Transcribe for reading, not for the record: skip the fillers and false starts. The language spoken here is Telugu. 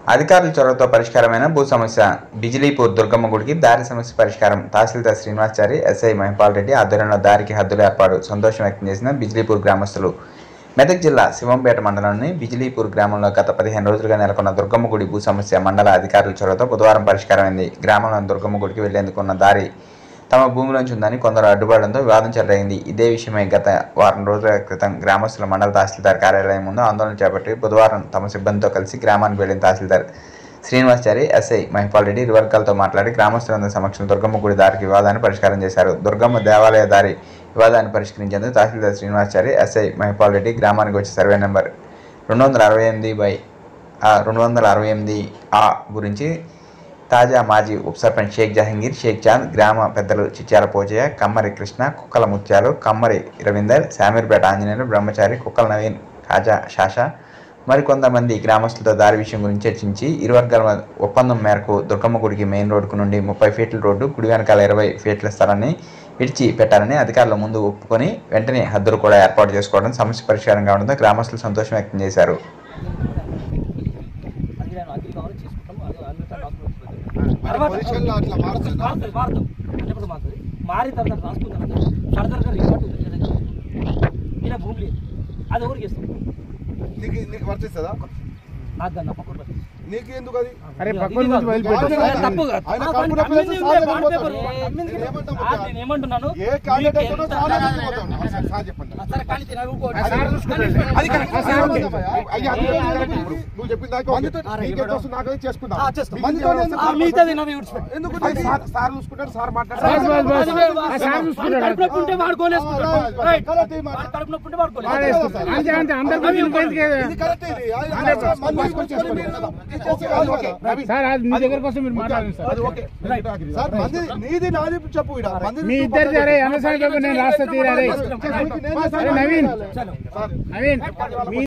అధికారుల చొరవతో పరిష్కారమైన భూ సమస్య. బిజిలీపూర్ దుర్గమ్మ గుడికి దారి సమస్య పరిష్కారం. తహసీల్దార్ శ్రీనివాసచారి, ఎస్ఐ మహిపాల్ రెడ్డి ఆధ్వర్యంలో దారికి హద్దులు ఏర్పాటు. సంతోషం వ్యక్తం చేసిన బిజిలీపూర్ గ్రామస్తులు. మెదక్ జిల్లా శివంపేట మండలంలోని బిజిలీపూర్ గ్రామంలో గత 15 రోజులుగా నెలకొన్న దుర్గమ్మ గుడి భూ సమస్య మండల అధికారుల చొరవతో బుధవారం పరిష్కారమైంది. గ్రామంలోని దుర్గమ్మ గుడికి వెళ్లేందుకు ఉన్న దారి తమ భూమిలోంచి ఉందని కొందరు అడ్డుపడడంతో వివాదం చెలరైంది. ఇదే విషయమై గత వారం రోజుల క్రితం గ్రామస్తుల మండల తహసీల్దార్ కార్యాలయం ముందు ఆందోళన చేపట్టి బుధవారం తమ సిబ్బందితో కలిసి గ్రామానికి వెళ్లిన తహసీల్దార్ శ్రీనివాసచారి, ఎస్ఐ మహిపాల్ రెడ్డి ఇరు వర్గాలతో మాట్లాడి గ్రామస్తులందరి సమక్షంలో దుర్గమ్మ గుడి దారికి వివాదాన్ని పరిష్కారం చేశారు. దుర్గమ్మ దేవాలయ దారి వివాదాన్ని పరిష్కరించేందుకు తహసీల్దార్ శ్రీనివాసచారి, ఎస్ఐ మహిపాల్ రెడ్డి గ్రామానికి వచ్చి సర్వే నెంబర్ 268/268 గురించి తాజా మాజీ ఉప సర్పంచ్ షేక్ జహంగీర్, షేక్ చాంద్, గ్రామ పెద్దలు చిచ్యాల పోచయ్య, కమ్మరి కృష్ణ, కుక్కల ముత్యాలు, కమ్మరి రవీందర్, శామీర్పేట ఆంజనేయులు, బ్రహ్మచారి, కుక్కల నవీన్, కాజా షాషా మరికొంతమంది గ్రామస్తులతో దారి విషయం గురించి చర్చించి ఇరు వర్గాల ఒప్పందం మేరకు దుర్గమ్మ గుడికి మెయిన్ రోడ్డుకు నుండి 30 ఫీట్ల రోడ్డు, గుడి వెనకాల 20 ఫీట్ల స్థలాన్ని విడిచి పెట్టాలని అధికారుల ముందు ఒప్పుకొని వెంటనే హద్దులు కూడా ఏర్పాటు చేసుకోవడం సమస్య పరిష్కారం కావడంతో గ్రామస్తులు సంతోషం వ్యక్తం చేశారు. మారిన తర్వాత రాసుకుంటాను ఫర్దర్గా రికార్డు ఇలా భూమి లేదు, అది ఎవరికి ఇస్తాం? నీకు వర్తిస్తుందా? నాకు దాన్ని పక్కన నీకు ఎందుకు అది? ఏమంటున్నాను, నువ్వు చెప్పిన దాకా చేసుకుంటా మిగతాది సార్ చూసుకుంటాడు, సార్ మాట్లాడుకుంటే నీది నాది చెప్పు. మీ ఇద్దరు సరే అనవసరంగా నేను రాస్తా తీరాలి. నవీన్